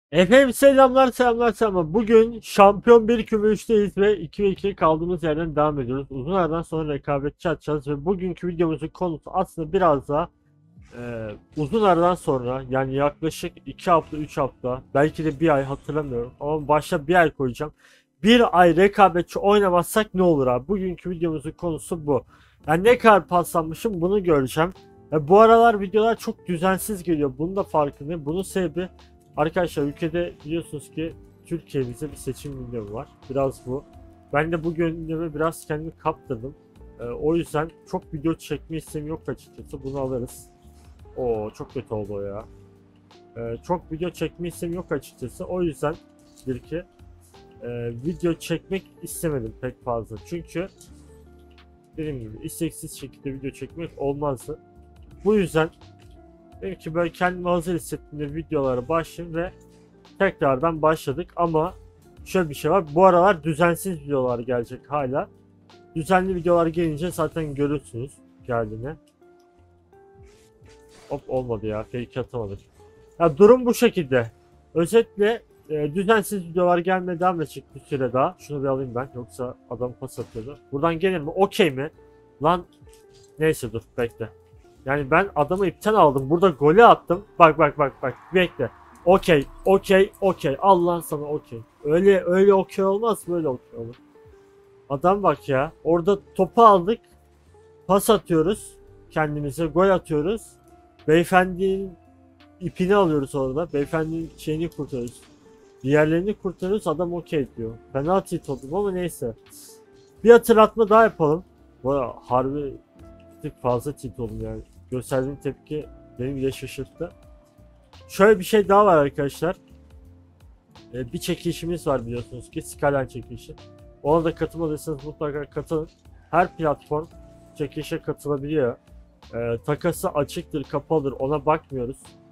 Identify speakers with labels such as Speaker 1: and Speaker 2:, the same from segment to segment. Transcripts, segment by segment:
Speaker 1: Efendim selamlar. Bugün şampiyon bir küme 3'teyiz ve 2 ve 2 kaldığımız yerden devam ediyoruz. Uzun aradan sonra rekabetçi atacağız ve bugünkü videomuzun konusu aslında biraz daha uzun aradan sonra, yani yaklaşık 2 hafta 3 hafta belki de bir ay, hatırlamıyorum ama başta bir ay koyacağım. Bir ay rekabetçi oynamazsak ne olur abi? Bugünkü videomuzun konusu bu. Yani ne kadar paslanmışım bunu göreceğim. Bu aralar videolar çok düzensiz geliyor. Bunun da farkındayım. Bunun sebebi, arkadaşlar, ülkede biliyorsunuz ki Türkiye'mizde bir seçim gündemi var. Biraz bu. Ben de bu gündeme biraz kendimi kaptırdım. O yüzden çok video çekme isteğim yok açıkçası. Bunu alırız. Oo, çok kötü oldu o ya. Çok video çekme isteğim yok açıkçası. O yüzden bir ki video çekmek istemedim pek fazla. Çünkü dediğim gibi isteksiz şekilde video çekmek olmazdı. Bu yüzden dedim ki böyle kendimi hazır hissettiğimde videolara başlayayım ve tekrardan başladık. Ama şöyle bir şey var. Bu aralar düzensiz videolar gelecek hala. Düzenli videolar gelince zaten görürsünüz geldiğini. Hop, olmadı ya. Fake atamadık. Ya durum bu şekilde. Özetle düzensiz videolar gelmeye devam edecek bir süre daha. Şunu bir alayım ben. Yoksa adam pas atıyordu. Buradan gelir mi? Okey mi? Lan neyse, dur bekle. Yani ben adamı ipten aldım. Burada golü attım. Bak. Bekle. Okey. Allah sana okey. Öyle okey olmaz. Böyle okey olur. Adam bak ya. Orada topu aldık. Pas atıyoruz. Kendimize gol atıyoruz. Beyefendinin ipini alıyoruz orada. Beyefendinin şeyini kurtarıyoruz. Diğerlerini kurtarıyoruz. Adam okey diyor. Fena tilt oldum ama neyse. Bir hatırlatma daha yapalım. Bu arada harbi bir tık fazla tilt oldum yani. Gösterdiğim tepki beni bile şaşırttı. Şöyle bir şey daha var arkadaşlar. Bir çekilişimiz var biliyorsunuz ki. Skyline çekilişi. Ona da katılmadıysanız mutlaka katılın. Her platform çekilişe katılabiliyor. Takası açıktır, kapalıdır, ona bakmıyoruz.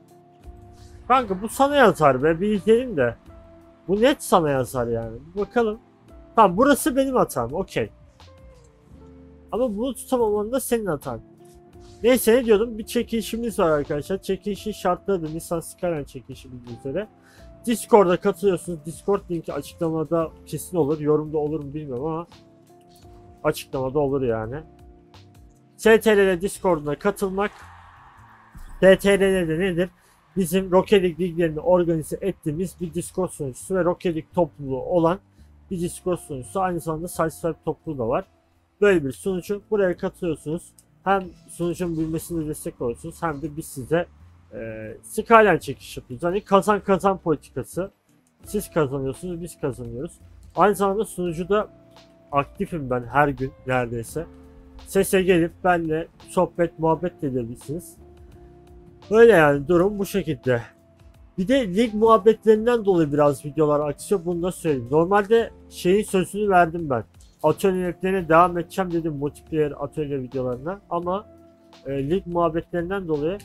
Speaker 1: Kanka bu sana yazar be, bir izleyelim de. Bu net sana yazar yani. Bir bakalım. Tamam, burası benim hatam, okey. Ama bunu tutamaman da senin hatan. Neyse, ne diyordum, bir çekilişimiz var arkadaşlar. Çekilişin şartları da Nissan Skyline çekilişi bildiğiniz üzere. Discord'a katılıyorsunuz. Discord linki açıklamada kesin olur. Yorumda olur mu bilmiyorum ama açıklamada olur yani. STRL Discord'una katılmak. STRL de nedir? Bizim Rocket League liglerini organize ettiğimiz bir Discord sunucusu ve Rocket League topluluğu olan bir Discord sunucusu. Aynı zamanda Sideswipe topluluğu da var. Böyle bir sunucu. Buraya katılıyorsunuz. Hem sunucunun büyümesine destek oluyorsunuz hem de biz size Skyline çekiş yapıyoruz. Hani kazan kazan politikası. Siz kazanıyorsunuz, biz kazanıyoruz. Aynı zamanda sunucuda aktifim ben her gün neredeyse. Sese gelip benimle sohbet muhabbet edebilirsiniz. Öyle yani, durum bu şekilde. Bir de lig muhabbetlerinden dolayı biraz videolar açıyor, bunu da söyleyeyim. Normalde şeyin sözünü verdim ben. Atölyelerine devam edeceğim dedim, multiplayer atölye videolarına, ama lig muhabbetlerinden dolayı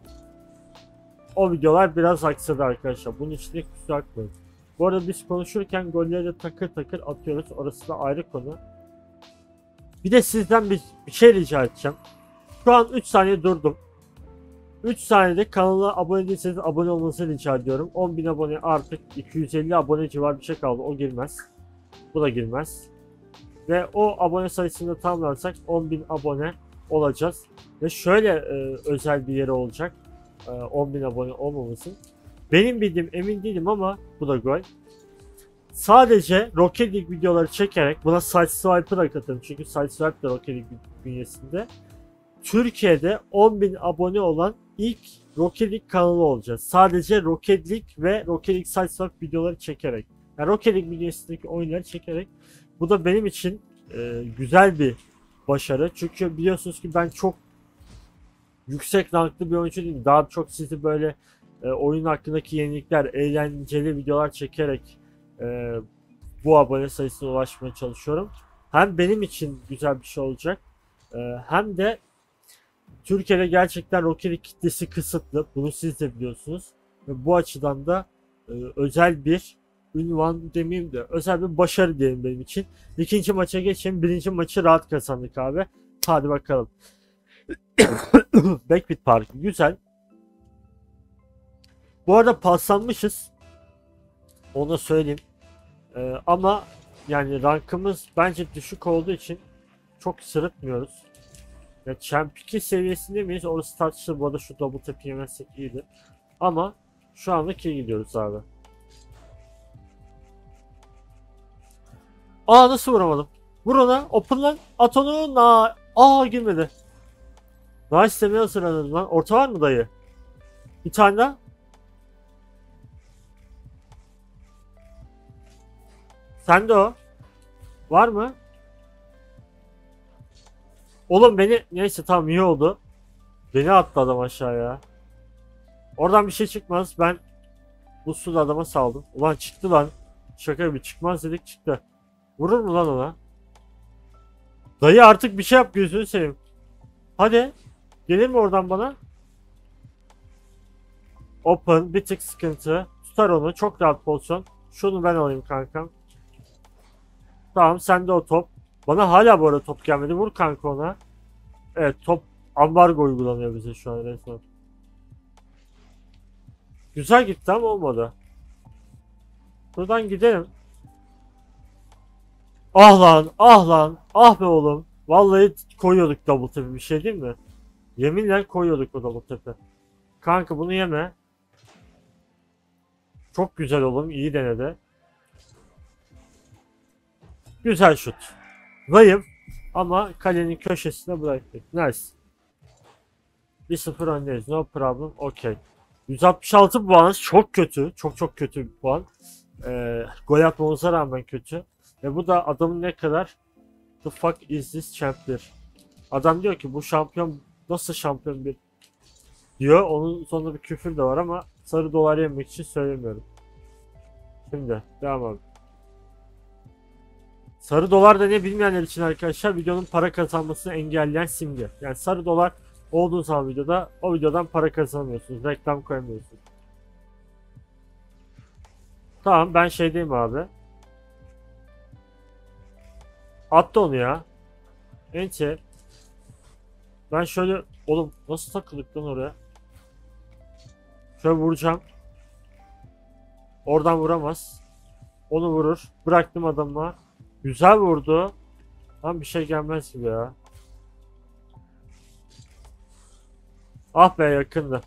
Speaker 1: o videolar biraz aksadı arkadaşlar. Bunun için de kusura bakmayın. Bu arada biz konuşurken golleri de takır takır atıyoruz. Orası da ayrı konu. Bir de sizden bir şey rica edeceğim. Şu an 3 saniye durdum. 3 saniyede kanala abone değilseniz abone olmanızı rica ediyorum. 10.000 abone, artık 250 abone civarı bir şey kaldı. O girmez. Bu da girmez. Ve o abone sayısını tamamlarsak 10.000 abone olacağız. Ve şöyle özel bir yeri olacak. 10.000 abone olmamasın. Benim bildiğim, emin değilim ama bu da gol. Sadece Rocket League videoları çekerek, buna Sideswipe'ı da katıldım. Çünkü Sideswipe de Rocket League bünyesinde. Türkiye'de 10.000 abone olan ilk Rocket League kanalı olacağız. Sadece Rocket League ve Rocket League Sideswipe videoları çekerek. Yani Rocket League bünyesindeki oyunları çekerek. Bu da benim için güzel bir başarı. Çünkü biliyorsunuz ki ben çok yüksek ranklı bir oyuncu değilim. Daha çok sizi böyle oyun hakkındaki yenilikler, eğlenceli videolar çekerek bu abone sayısına ulaşmaya çalışıyorum. Hem benim için güzel bir şey olacak, hem de Türkiye'de gerçekten Rocket League kitlesi kısıtlı. Bunu siz de biliyorsunuz. Ve bu açıdan da özel bir ünvan demeyeyim de özel bir başarı diyelim benim için. İkinci maça geçelim. Birinci maçı rahat kazandık abi. Hadi bakalım. Backpit Park güzel. Bu arada paslanmışız. Onu söyleyeyim. Ama yani rankımız bence düşük olduğu için çok sırıtmıyoruz. Ya Champ 2 seviyesinde miyiz? Orası tartışılır. Bu arada şu double tap yemezsek iyiydi. Ama şu anlık iyi gidiyoruz abi. Aa, nasıl vuramadım? Vur ona. Open lan. At onu. Girmedi. Nice demeye hazırlanırım lan. Orta var mı dayı? Bir tane daha. Sende o. Var mı? Oğlum beni... Neyse tamam, iyi oldu. Beni attı adam aşağıya. Oradan bir şey çıkmaz. Ben bu suda adama saldım. Ulan çıktı lan. Şaka bir çıkmaz dedik, çıktı. Vurur mu lan ona? Dayı artık bir şey yap, gözünü seveyim. Hadi. Gelir mi oradan bana? Open bir tık sıkıntı. Tutar onu, çok rahat pozisyon. Şunu ben alayım kankam. Tamam, sende o top. Bana hala bu arada top gelmedi. Vur kanka ona. Evet, top ambargo uygulanıyor bize şu an resmen. Güzel gitti ama olmadı. Buradan gidelim. Ah lan, ah lan, ah be oğlum. Vallahi koyuyorduk double tap'i, bir şey değil mi? Yeminle koyuyorduk o double tap'i. Kanka bunu yeme. Çok güzel oğlum, iyi denedi. Güzel şut. Zayıf ama kalenin köşesine bıraktık. Nice. 1-0 öndeyiz. No problem. Okay. 166 puan çok kötü. Çok kötü bir puan. Gol atmamıza rağmen kötü. Ve bu da adamın ne kadar the fuck is this champion? Adam diyor ki bu şampiyon nasıl şampiyon bir diyor. Onun sonunda bir küfür de var ama sarı dolar yemek için söylemiyorum. Şimdi devam abi. Sarı dolar da ne bilmeyenler için arkadaşlar, videonun para kazanmasını engelleyen simge. Yani sarı dolar olduğu zaman videoda o videodan para kazanamıyorsunuz. Reklam koyamıyorsunuz. Tamam, ben şeydeyim abi. Attı onu ya. Ence. Ben şöyle, oğlum nasıl takıldık lan oraya? Şöyle vuracağım. Oradan vuramaz. Onu vurur. Bıraktım adamla. Güzel vurdu. Tam bir şey gelmez gibi ya. Ah be, yakındı.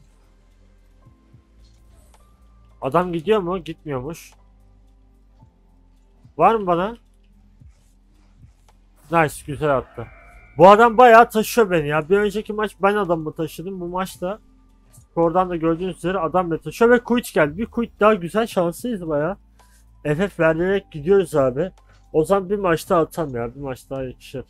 Speaker 1: Adam gidiyor mu? Gitmiyormuş. Var mı bana? Nice, güzel attı. Bu adam bayağı taşıyor beni ya. Bir önceki maç ben adamı taşıdım. Bu maçta oradan da gördüğünüz üzere adam beni taşıyor ve quit geldi. Bir quit daha, güzel, şanslıyız bayağı. FF vererek gidiyoruz abi. O zaman bir maçta atam ya. Bir maç daha yakışır.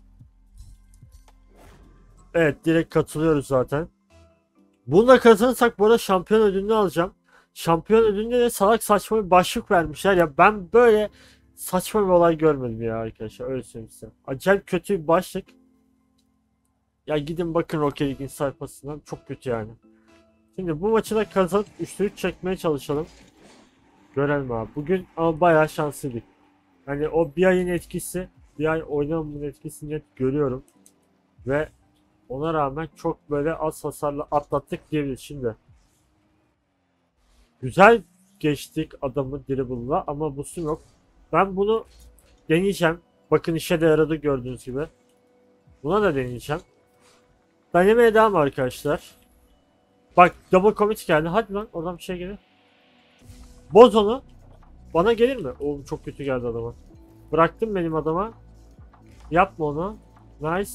Speaker 1: Evet, direkt katılıyoruz zaten. Bunu da kazanırsak bu arada şampiyon ödülünü alacağım. Şampiyon ödülünde de salak saçma bir başlık vermişler ya. Ben böyle saçma bir olay görmedim ya arkadaşlar. Öyle söyleyeyim size. Acayip kötü bir başlık. Ya gidin bakın Rocket League'in sayfasından. Çok kötü yani. Şimdi bu maçı da kazanıp 3'te 3 çekmeye çalışalım. Görelim abi. Bugün ama bayağı şanslıydık. Yani o bir ayın etkisi, bir ay oynamamın etkisini net görüyorum. Ve ona rağmen çok böyle az hasarla atlattık diyebiliriz şimdi. Güzel geçtik adamı dribble'la ama boost'um yok. Ben bunu deneyeceğim. Bakın işe de yaradı gördüğünüz gibi. Buna da deneyeceğim. Denemeye devam arkadaşlar. Bak double commit geldi. Hadi lan, oradan bir şey gelir. Boz onu. Bana gelir mi? Oğlum çok kötü geldi adama. Bıraktım benim adama. Yapma onu. Nice.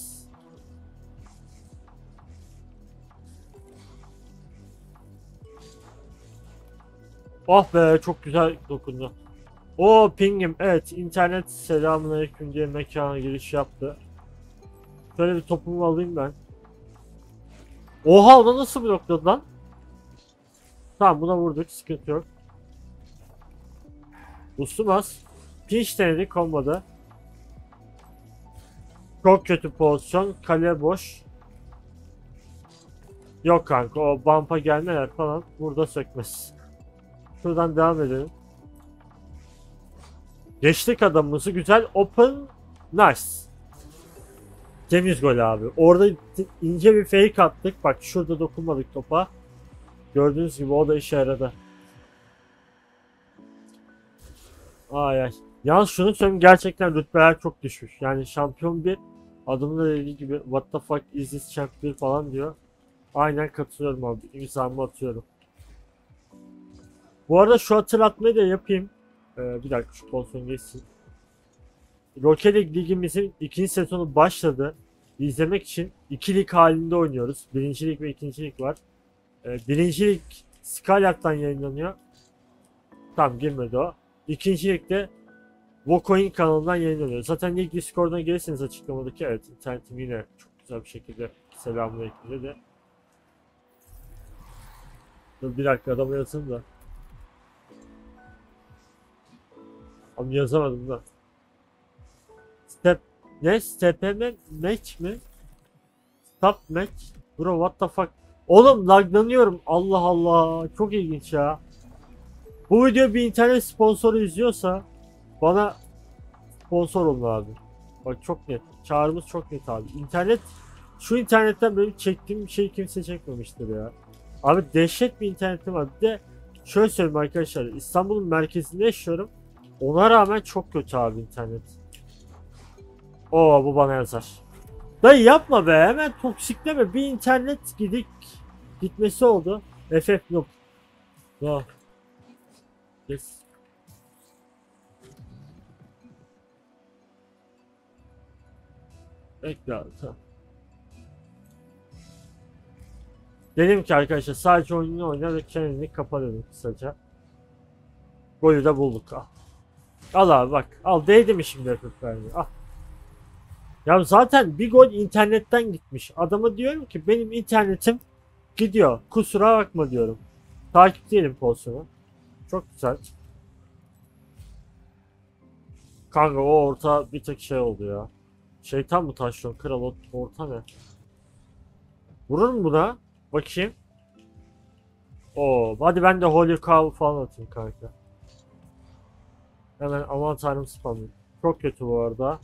Speaker 1: Oh be, çok güzel dokundu. O pingim. Evet, internet selamünaleyküm diye mekana giriş yaptı. Şöyle bir topumu alayım ben. Oha, ona nasıl blokladı lan? Tamam, buna vurduk, sıkıntı yok. Ustumaz. Pinch denedik, olmadı. Çok kötü pozisyon. Kale boş. Yok kanka, o bumpa gelmeler falan burada sökmez. Şuradan devam edelim. Geçtik adamımızı, güzel. Open. Nice. Temiz gol abi. Orada ince bir fake attık. Bak şurada dokunmadık topa. Gördüğünüz gibi o da işe yaradı. Ay ay. Yalnız şunu söyleyeyim, gerçekten rütbeler çok düşmüş. Yani şampiyon bir, adımın da dediği gibi what the fuck is this champ 1 falan diyor. Aynen katılıyorum abi. İmzamı atıyorum. Bu arada şu hatırlatmayı da yapayım. Bir dakika şu pozisyon geçsin. Rocket League ligimizin ikinci sezonu başladı. İzlemek için iki lig halinde oynuyoruz. Birinci lig ve ikinci lig var. Birinci lig Skylark'tan yayınlanıyor. Tam girmedi o. İkinci lig de Vocoin kanalından yayınlanıyor. Zaten lig Discord'una gelirseniz açıklamadaki, evet, internetim yine çok güzel bir şekilde selamünaleyküm dedi. Dur bir dakika, adamı yazayım da. Ama yazamadım da. STPM match mi? Stop match? Bro what the fuck? Oğlum laglanıyorum. Allah Allah. Çok ilginç ya. Bu video bir internet sponsoru izliyorsa bana sponsor olun abi. Bak çok net. Çağrımız çok net abi. Şu internetten benim çektiğim şeyi kimse çekmemiştir ya. Abi dehşet bir internetim var. Bir de şöyle söyleyeyim arkadaşlar. İstanbul'un merkezinde yaşıyorum. Ona rağmen çok kötü abi internet. Oo bu bana yazar. Dayı yapma be, hemen toksikleme. Bir internet gitmesi oldu. FF noob. No. Yes. Bekle abi, tamam. Dedim ki arkadaşlar sadece oyununu oyna ve kendini kapa dedim kısaca. Golü de bulduk. Al. Al abi bak. Al, değdi mi şimdi FF vermiyor. Al. Ya zaten bir gol internetten gitmiş. Adama diyorum ki benim internetim gidiyor. Kusura bakma diyorum. Takip diyelim pozisyonu. Çok güzel. Kanka o orta bir tek şey oldu ya. Şeytan mı taşlıyor? Kral orta ne? Vurur mu buna? Bakayım. Oo, hadi ben de Holy Cow falan atayım kanka. Hemen aman tanrım spamlayayım. Çok kötü bu arada.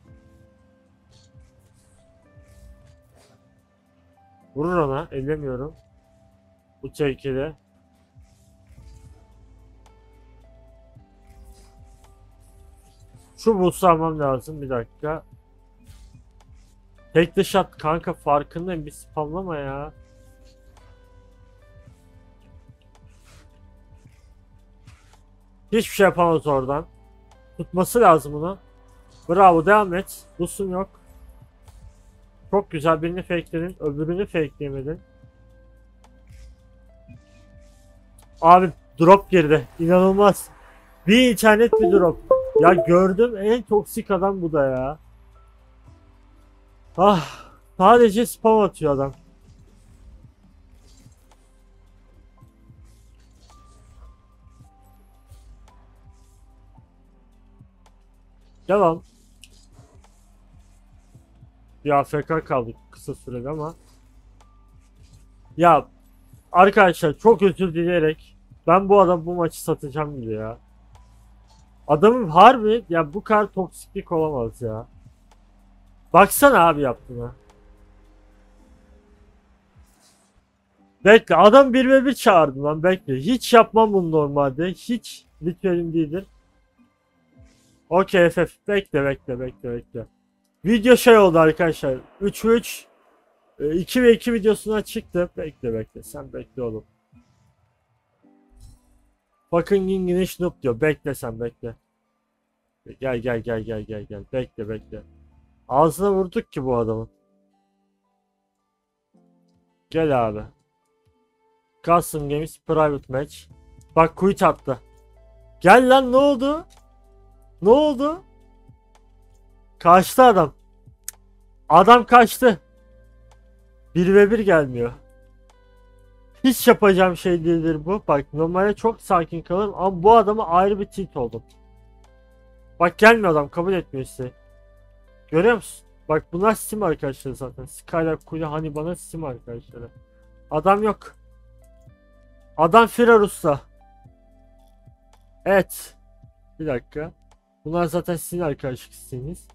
Speaker 1: Vurur ona. Ellemiyorum. Bu tehlikeli. Şu boost'u almam lazım. Bir dakika. Tek the shot kanka, farkındayım. Bir spamlama ya. Hiçbir şey yapamaz oradan. Tutması lazım bunu. Bravo, devam et. Boost'un yok. Çok güzel, birini fakeledin. Öbürünü fakeleyemedin. Abi drop girdi. İnanılmaz. Bir internet bir drop. Ya gördüm, en toksik adam bu da ya. Ah, sadece spam atıyor adam. Devam. Bir AFK kaldık kısa sürede ama. Ya arkadaşlar çok özür dileyerek ben bu adam bu maçı satacağım gibi ya. Adamın harbi ya, bu kadar toksiklik olamaz ya. Baksana abi yaptığına. Bekle, adam 1v1 çağırdı lan, bekle. Hiç yapmam bunu normalde. Hiç ritüelim değildir. Okey FF, bekle. Video şey oldu arkadaşlar. 3v3 2v2 videosuna çıktı. Bekle sen bekle oğlum. Fucking English noob diyor. Bekle sen bekle. Gel. Bekle. Ağzına vurduk ki bu adamın. Gel abi. Custom Games Private Match. Bak quit attı. Gel lan, ne oldu? Ne oldu? Kaçtı adam. Adam kaçtı. 1v1 gelmiyor. Hiç yapacağım şey değildir bu. Bak normalde çok sakin kalırım ama bu adama ayrı bir tilt oldum. Bak gelmiyor adam, kabul etmiyor işte. Görüyor musun? Bak bunlar Steam arkadaşları zaten. Skylark, Kule, hani bana Steam arkadaşları. Adam yok. Adam Firar Usta. Evet. Bir dakika. Bunlar zaten sizin arkadaşlık isteğiniz.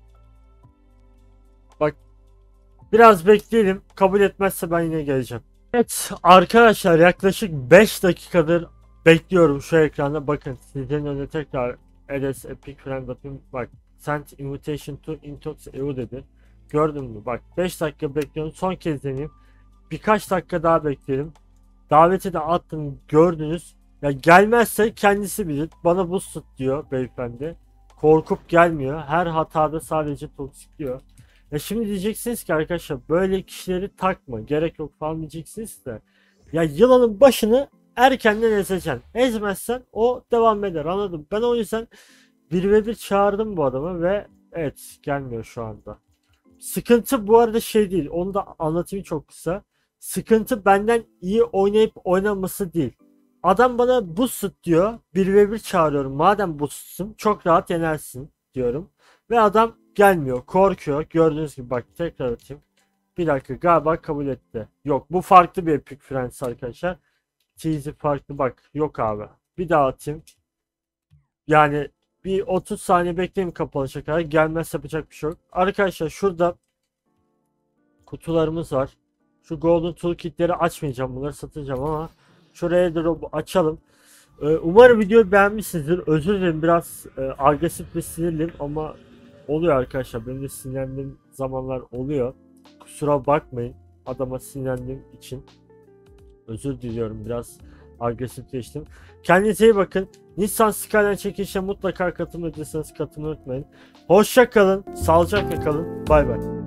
Speaker 1: Bak. Biraz bekleyelim. Kabul etmezse ben yine geleceğim. Evet arkadaşlar, yaklaşık 5 dakikadır bekliyorum şu ekranda. Bakın sizlerin önüne tekrar Edes Epic Friend yapayım. Bak send invitation to Intox EU dedi. Gördün mü? Bak 5 dakika bekliyorum. Son kez deneyeyim. Birkaç dakika daha bekleyelim. Daveti de attım, gördünüz. Ya gelmezse kendisi bilir. Bana boost tut diyor beyefendi. Korkup gelmiyor. Her hatada sadece toksikliyor. Ya şimdi diyeceksiniz ki arkadaşlar böyle kişileri takma. Gerek yok falan diyeceksiniz de. Ya yılanın başını erkenden ezeceksin. Ezmezsen o devam eder, anladım. Ben o yüzden 1v1 çağırdım bu adamı ve evet gelmiyor şu anda. Sıkıntı bu arada şey değil. Onu da anlatayım çok kısa. Sıkıntı benden iyi oynayıp oynamaması değil. Adam bana boost diyor. 1v1 çağırıyorum. Madem boostsun çok rahat yenersin diyorum. Ve adam gelmiyor. Korkuyor. Gördüğünüz gibi bak tekrar atayım. Bir dakika galiba kabul etti. Yok bu farklı bir Epic Friends arkadaşlar. Cheesy farklı bak. Yok abi. Bir daha atayım. Yani bir 30 saniye bekleyeyim kapanışa kadar. Gelmezse yapacak bir şey yok. Arkadaşlar şurada kutularımız var. Şu Golden Toolkit'leri açmayacağım. Bunları satacağım ama şuraya drop açalım. Umarım videoyu beğenmişsinizdir. Özür dilerim biraz agresif ve sinirliyim ama oluyor arkadaşlar. Benim de sinirlendiğim zamanlar oluyor. Kusura bakmayın adama sinirlendiğim için. Özür diliyorum, biraz agresifleştim. Kendinize iyi bakın. Nissan Skyline çekilişe mutlaka katılmadıysanız katılmayı unutmayın. Hoşça kalın. Sağlıcakla kalın. Bay bay.